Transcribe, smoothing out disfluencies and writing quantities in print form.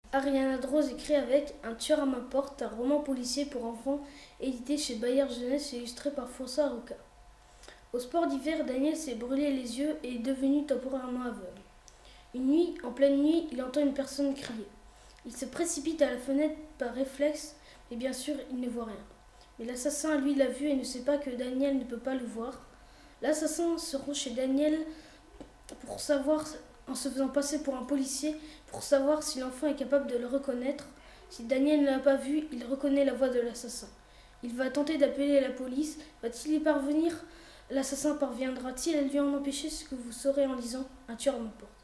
Ariana Droz écrit avec Un tueur à ma porte, un roman policier pour enfants édité chez Bayard Jeunesse et illustré par François Roca. Au sport d'hiver, Daniel s'est brûlé les yeux et est devenu temporairement aveugle. Une nuit, en pleine nuit, il entend une personne crier. Il se précipite à la fenêtre par réflexe, mais bien sûr, il ne voit rien. Mais l'assassin, lui, l'a vu et ne sait pas que Daniel ne peut pas le voir. L'assassin se rend chez Daniel pour savoir, en se faisant passer pour un policier, pour savoir si l'enfant est capable de le reconnaître. Si Daniel ne l'a pas vu, il reconnaît la voix de l'assassin. Il va tenter d'appeler la police. Va-t-il y parvenir? L'assassin parviendra-t-il à lui en empêcher? Ce que vous saurez en lisant Un tueur à ma porte.